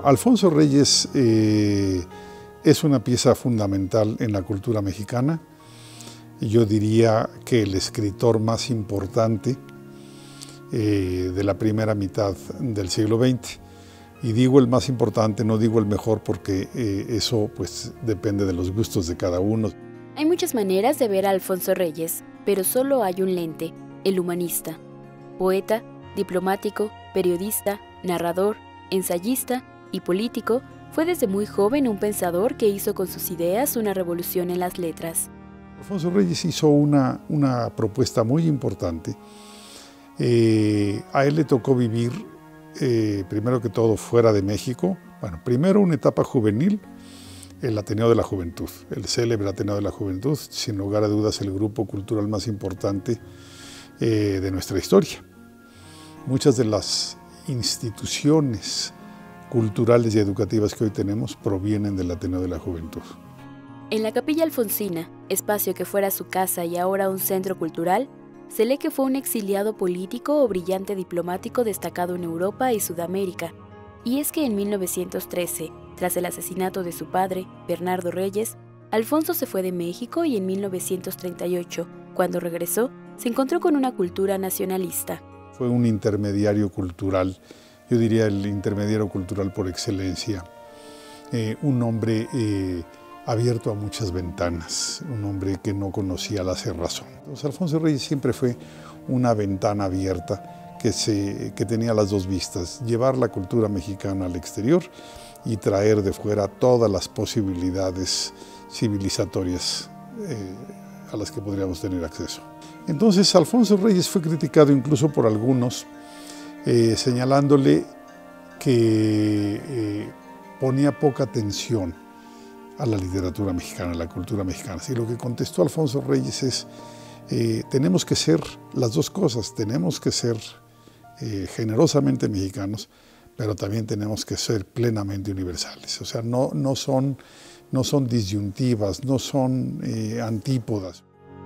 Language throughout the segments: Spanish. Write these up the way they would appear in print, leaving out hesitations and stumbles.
Alfonso Reyes es una pieza fundamental en la cultura mexicana. Yo diría que el escritor más importante de la primera mitad del siglo XX. Y digo el más importante, no digo el mejor, porque eso pues depende de los gustos de cada uno. Hay muchas maneras de ver a Alfonso Reyes, pero solo hay un lente, el humanista. Poeta, diplomático, periodista, narrador, ensayista y político, fue desde muy joven un pensador que hizo con sus ideas una revolución en las letras. Alfonso Reyes hizo una propuesta muy importante. A él le tocó vivir, primero que todo, fuera de México. Bueno, primero una etapa juvenil, el Ateneo de la Juventud, el célebre Ateneo de la Juventud, sin lugar a dudas el grupo cultural más importante de nuestra historia. Muchas de las instituciones culturales y educativas que hoy tenemos provienen del Ateneo de la Juventud. En la Capilla Alfonsina, espacio que fuera su casa y ahora un centro cultural, se lee que fue un exiliado político o brillante diplomático destacado en Europa y Sudamérica. Y es que en 1913, tras el asesinato de su padre, Bernardo Reyes, Alfonso se fue de México y en 1938, cuando regresó, se encontró con una cultura nacionalista. Fue un intermediario cultural, yo diría el intermediario cultural por excelencia, un hombre abierto a muchas ventanas, un hombre que no conocía la cerrazón. Entonces, Alfonso Reyes siempre fue una ventana abierta que tenía las dos vistas, llevar la cultura mexicana al exterior y traer de fuera todas las posibilidades civilizatorias a las que podríamos tener acceso. Entonces, Alfonso Reyes fue criticado incluso por algunos, señalándole que ponía poca atención a la literatura mexicana, a la cultura mexicana. Y lo que contestó Alfonso Reyes es, tenemos que ser las dos cosas, tenemos que ser generosamente mexicanos, pero también tenemos que ser plenamente universales. O sea, no son disyuntivas, no son antípodas.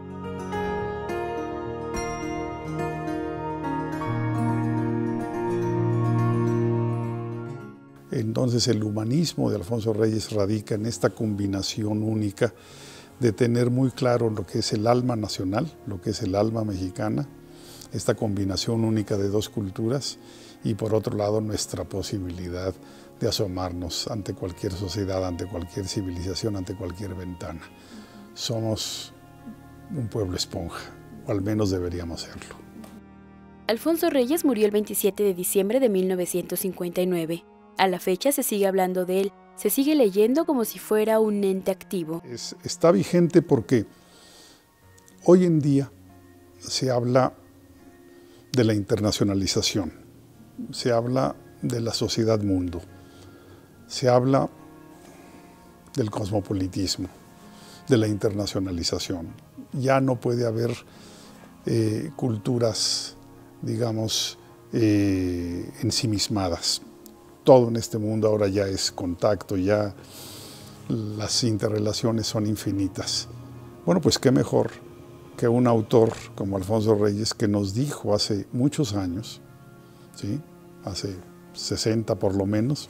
Entonces el humanismo de Alfonso Reyes radica en esta combinación única de tener muy claro lo que es el alma nacional, lo que es el alma mexicana, esta combinación única de dos culturas y por otro lado nuestra posibilidad de asomarnos ante cualquier sociedad, ante cualquier civilización, ante cualquier ventana. Somos un pueblo esponja, o al menos deberíamos serlo. Alfonso Reyes murió el 27 de diciembre de 1959. A la fecha se sigue hablando de él, se sigue leyendo como si fuera un ente activo. Está vigente porque hoy en día se habla de la internacionalización, se habla de la sociedad mundo, se habla del cosmopolitismo, de la internacionalización. Ya no puede haber culturas, digamos, ensimismadas. Todo en este mundo ahora ya es contacto, ya las interrelaciones son infinitas. Bueno, pues qué mejor que un autor como Alfonso Reyes que nos dijo hace muchos años, ¿sí? Hace 60 por lo menos,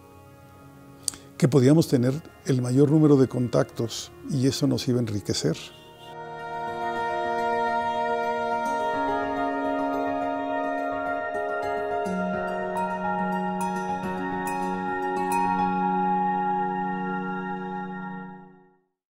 que podíamos tener el mayor número de contactos y eso nos iba a enriquecer.